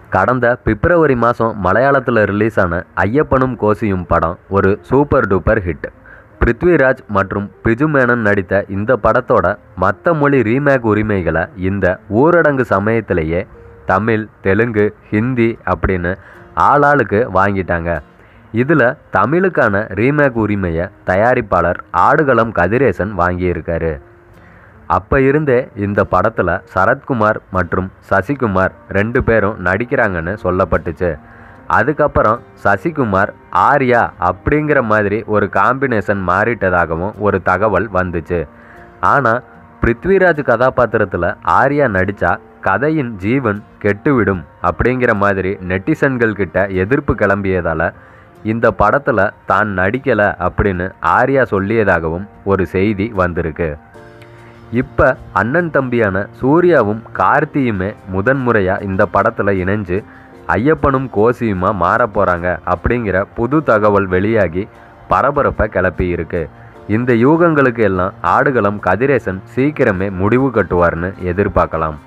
கடந்த பிப்ரவரி மாதம் மலையாளத்தில் ரிலீஸ் ஆன ஐயப்பனும் கோசியும் படம் ஒரு சூப்பர் டூப்பர் ஹிட். பிருத்விராஜ் மற்றும் பிஜு மேனன் நடித்த இந்த படத்தோட மற்ற மொழி ரீமேக் உரிமைகளை இந்த ஊரடங்கு சமயத்திலேயே தமிழ், தெலுங்கு, ஹிந்தி அப்படின்னு ஆளாளுக்கு வாங்கிட்டாங்க. இதில் தமிழுக்கான ரீமேக் உரிமையை தயாரிப்பாளர் ஆடுகளம் கதிரேசன் வாங்கியிருக்காரு. அப்போ இருந்தே இந்த படத்தில் சரத்குமார் மற்றும் சசிகுமார் 2 பேரும் நடிக்கிறாங்கன்னு சொல்லப்பட்டுச்சு. அதுக்கப்புறம் சசிகுமார் ஆர்யா அப்படிங்கிற மாதிரி ஒரு காம்பினேஷன் மாறிட்டதாகவும் ஒரு தகவல் வந்துச்சு. ஆனால் பிருத்விராஜ் கதாபாத்திரத்தில் ஆர்யா நடித்தா கதையின் ஜீவன் கெட்டுவிடும் அப்படிங்கிற மாதிரி நெட்டிசன்கள் கிட்ட எதிர்ப்பு கிளம்பியதால் இந்த படத்தில் தான் நடிக்கலை அப்படின்னு ஆர்யா சொல்லியதாகவும் ஒரு செய்தி வந்திருக்கு. இப்போ அண்ணன் தம்பியான சூர்யாவும் கார்த்தியுமே முதன்முறையாக இந்த படத்தில் இணைஞ்சு ஐயப்பனும் கோசியுமா மாற போகிறாங்க அப்படிங்கிற புது தகவல் வெளியாகி பரபரப்பை கிளப்பி இருக்கு. இந்த யூகங்களுக்கு எல்லாம் ஆடுகளம் கதிரேசன் சீக்கிரமே முடிவு கட்டுவார்னு எதிர்பார்க்கலாம்.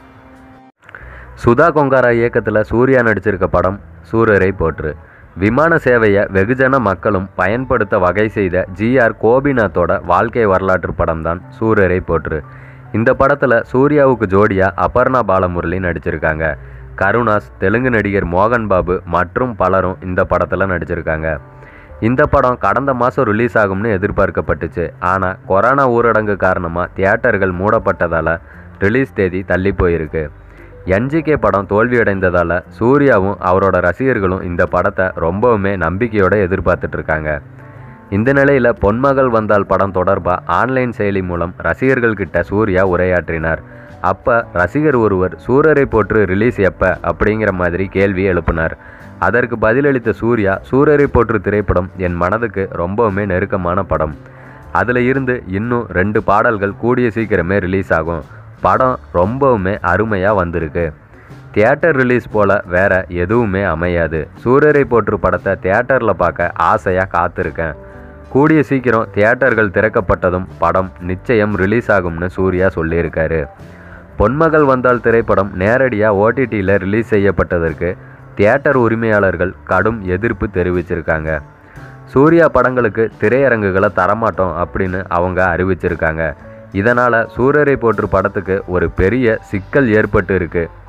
சுதா கொங்காரா இயக்கத்தில் சூர்யா நடிச்சிருக்க படம் சூரரை போற்று. விமான சேவையை வெகுஜன மக்களும் பயன்படுத்த வகை செய்த ஜிஆர் கோபிநாத்தோட வாழ்க்கை வரலாற்று படம் தான் சூரரை போற்று. இந்த படத்தில் சூர்யாவுக்கு ஜோடியாக அபர்ணா பாலமுரளி நடிச்சிருக்காங்க. கருணாஸ், தெலுங்கு நடிகர் மோகன் பாபு மற்றும் பலரும் இந்த படத்தில் நடிச்சிருக்காங்க. இந்த படம் கடந்த மாதம் ரிலீஸ் ஆகும்னு எதிர்பார்க்கப்பட்டுச்சு. ஆனால் கொரோனா ஊரடங்கு காரணமாக தியேட்டர்கள் மூடப்பட்டதால் ரிலீஸ் தேதி தள்ளி போயிருக்கு. என்ஜிகே படம் தோல்வியடைந்ததால் சூர்யாவும் அவரோட ரசிகர்களும் இந்த படத்தை ரொம்பவுமே நம்பிக்கையோடு எதிர்பார்த்துட்டு இருக்காங்க. இந்த நிலையில் பொன்மகள் வந்தால் படம் தொடர்பாக ஆன்லைன் செயலி மூலம் ரசிகர்கள்கிட்ட சூர்யா உரையாற்றினார். அப்போ ரசிகர் ஒருவர் சூரரை போற்று ரிலீஸ் எப்போ அப்படிங்கிற மாதிரி கேள்வி எழுப்பினார். அதற்கு பதிலளித்த சூர்யா, சூரரை போற்று திரைப்படம் என் மனதுக்கு ரொம்பவுமே நெருக்கமான படம். அதில் இருந்து இன்னும் 2 பாடல்கள் கூடிய சீக்கிரமே ரிலீஸ் ஆகும். படம் ரொம்பவுமே அருமையாக வந்திருக்கு. தியேட்டர் ரிலீஸ் போல் வேற எதுவுமே அமையாது. சூரரை போற்று படத்தை தியேட்டரில் பார்க்க ஆசையாக காத்திருக்கேன். கூடிய சீக்கிரம் தியேட்டர்கள் திறக்கப்பட்டதும் படம் நிச்சயம் ரிலீஸ் ஆகும்னு சூர்யா சொல்லியிருக்காரு. பொன்மகள் வந்தால் திரைப்படம் நேரடியாக ஓடிடியில் ரிலீஸ் செய்யப்பட்டதற்கு தியேட்டர் உரிமையாளர்கள் கடும் எதிர்ப்பு தெரிவிச்சிருக்காங்க. சூர்யா படங்களுக்கு திரையரங்குகளை தரமாட்டோம் அப்படின்னு அவங்க அறிவிச்சிருக்காங்க. இதனால் சூரரை போற்று படத்துக்கு ஒரு பெரிய சிக்கல் ஏற்பட்டு இருக்குது.